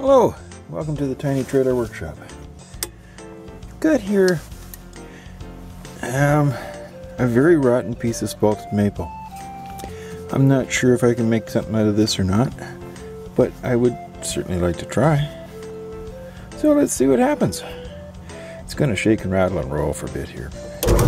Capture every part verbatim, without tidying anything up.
Hello, welcome to the Tiny Trailer Workshop. Got here um, a very rotten piece of spalted maple. I'm not sure if I can make something out of this or not, but I would certainly like to try. So let's see what happens. It's going to shake and rattle and roll for a bit here.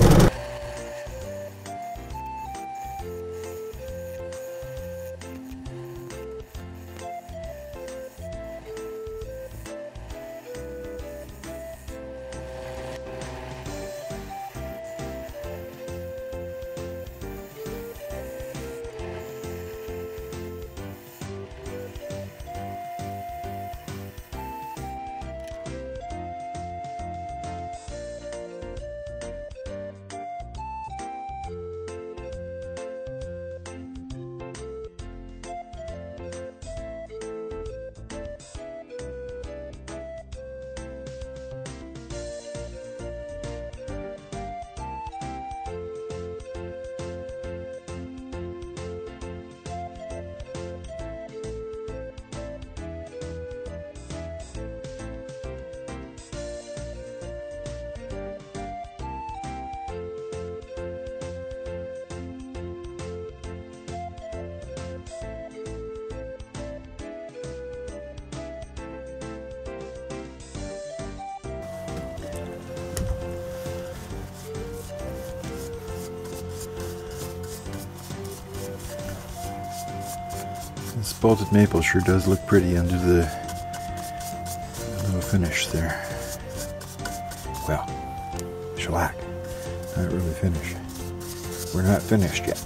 The spalted maple sure does look pretty under the little finish there. Well, shellac, not really finished. We're not finished yet.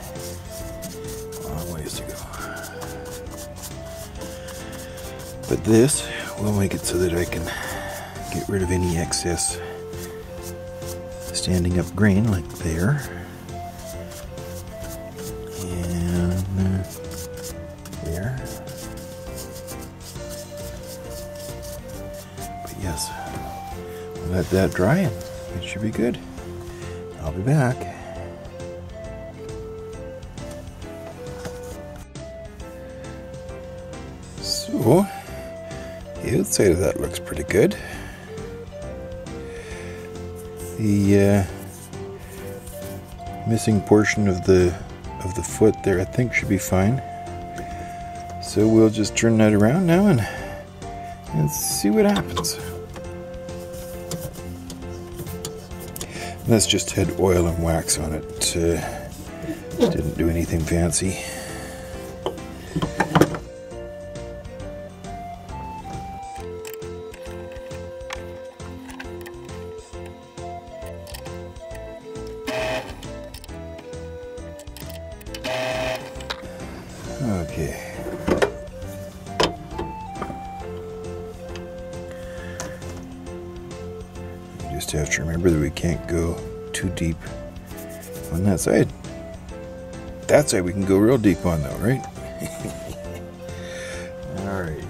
Long ways to go. But this will make it so that I can get rid of any excess standing up grain like there. And uh, there. But yes, we'll let that dry and it should be good. I'll be back. So, the outside of that looks pretty good. The uh, missing portion of the of the foot there, I think, should be fine. So we'll just turn that around now and, and see what happens. That's just had oil and wax on it. Uh, didn't do anything fancy. Okay. We just have to remember that we can't go too deep on that side. That side we can go real deep on though, right? Alright.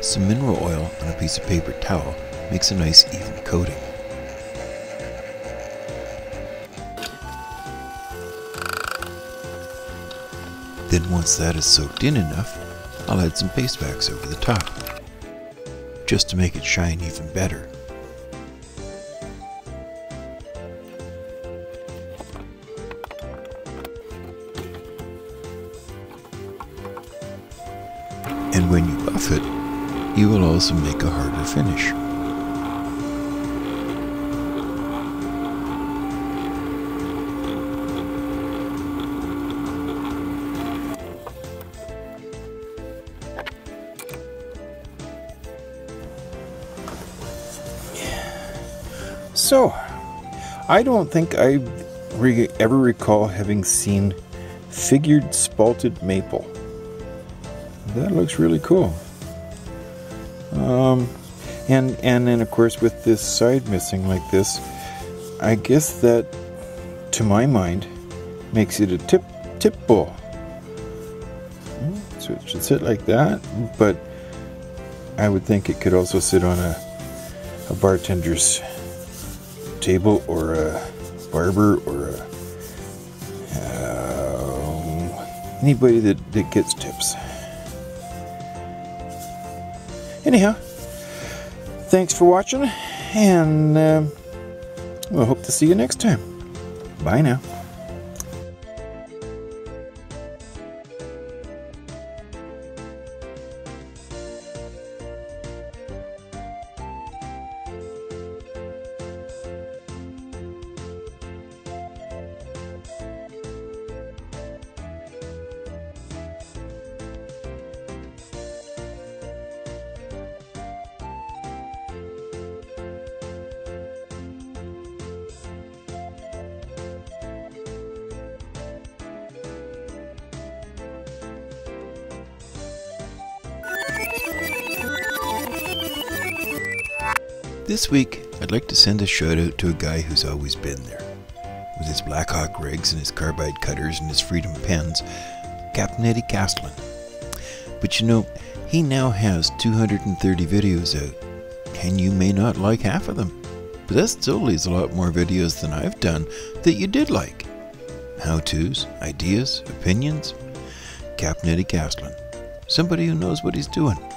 Some mineral oil on a piece of paper towel makes a nice even coating. Then once that is soaked in enough, I'll add some paste wax over the top, just to make it shine even better. And when you buff it, you will also make a harder finish. So, I don't think I re ever recall having seen figured spalted maple. That looks really cool. Um, and and then of course with this side missing like this, I guess that, to my mind, makes it a tip tip bowl. So it should sit like that, but I would think it could also sit on a, a bartender's table, or a barber, or a, uh, anybody that, that gets tips. Anyhow, thanks for watching, and uh, we'll hope to see you next time. Bye now. This week, I'd like to send a shout out to a guy who's always been there. With his Blackhawk rigs and his carbide cutters and his Freedom pens, Captain Eddie Castlin. But you know, he now has two hundred thirty videos out, and you may not like half of them. But that still leaves a lot more videos than I've done that you did like. How-tos, ideas, opinions. Captain Eddie Castlin. Somebody who knows what he's doing.